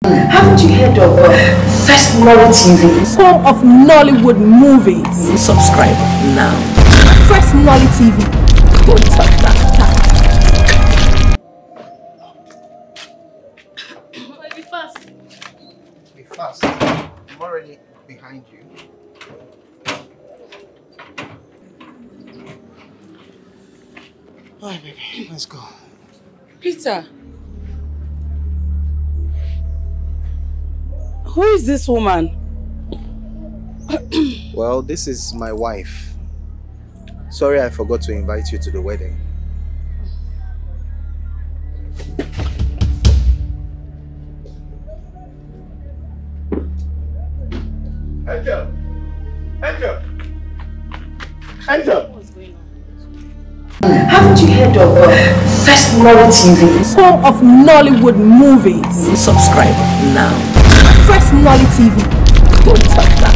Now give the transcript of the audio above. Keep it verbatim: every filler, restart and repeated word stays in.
Haven't you heard of uh, FirstNollyTV? Home of Nollywood movies. Subscribe now. FirstNollyTV. Go touch that. Be fast. Be fast. I'm already behind you. Alright, baby, let's go. Peter. Who is this woman? Well, this is my wife. Sorry I forgot to invite you to the wedding. Angel! Angel! Angel! What's going on? Haven't you heard of uh, FirstNollyTV? Home of Nollywood movies. Subscribe now. FirstNollyTV. Go touch that.